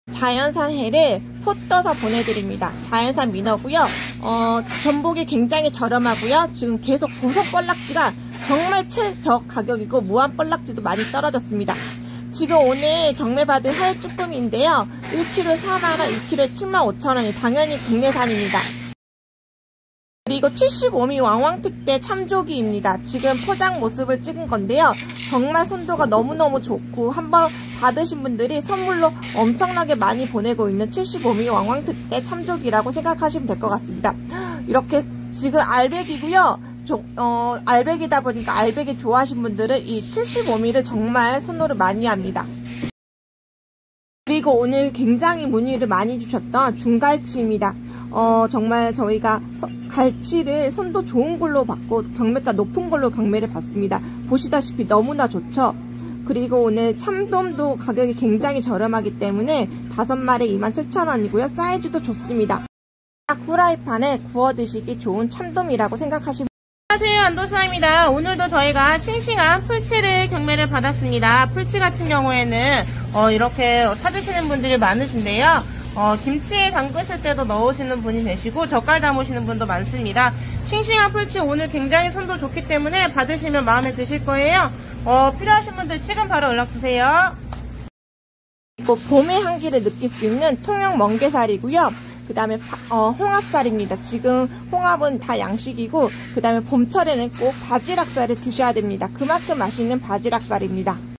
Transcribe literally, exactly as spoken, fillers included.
자연산 회를 포 떠서 보내드립니다. 자연산 민어고요. 어, 전복이 굉장히 저렴하고요. 지금 계속 보석 뻘락지가 정말 최저 가격이고 무한 뻘락지도 많이 떨어졌습니다. 지금 오늘 경매받은 할 쭈꾸미인데요. 일 킬로그램에 사만 원, 이 킬로그램에 칠만 오천 원이 당연히 국내산입니다. 그리고 칠십오 미 왕왕특대 참조기입니다. 지금 포장 모습을 찍은 건데요. 정말 손도가 너무너무 좋고 한번 받으신 분들이 선물로 엄청나게 많이 보내고 있는 칠십오 미 왕왕특대 참조기라고 생각하시면 될 것 같습니다. 이렇게 지금 알배기고요. 조, 어, 알배기다 보니까 알배기 좋아하시는 분들은 이 칠십오 미를 정말 선호를 많이 합니다. 그리고 오늘 굉장히 문의를 많이 주셨던 중갈치입니다. 어, 정말 저희가 서, 갈치를 선도 좋은 걸로 받고 경매가 높은 걸로 경매를 받습니다. 보시다시피 너무나 좋죠. 그리고 오늘 참돔도 가격이 굉장히 저렴하기 때문에 다섯 마리 이만 칠천 원이고요. 사이즈도 좋습니다. 후라이팬에 구워 드시기 좋은 참돔이라고 생각하시면 안녕하세요, 안도수아입니다. 오늘도 저희가 싱싱한 풀치를 경매를 받았습니다. 풀치 같은 경우에는 어, 이렇게 찾으시는 분들이 많으신데요. 어, 김치에 담그실 때도 넣으시는 분이 계시고 젓갈 담으시는 분도 많습니다. 싱싱한 풀치 오늘 굉장히 손도 좋기 때문에 받으시면 마음에 드실 거예요. 어, 필요하신 분들 지금 바로 연락주세요. 그리고 봄의 향기를 느낄 수 있는 통영 멍게살이고요. 그 다음에 어, 홍합살입니다. 지금 홍합은 다 양식이고 그 다음에 봄철에는 꼭 바지락살을 드셔야 됩니다. 그만큼 맛있는 바지락살입니다.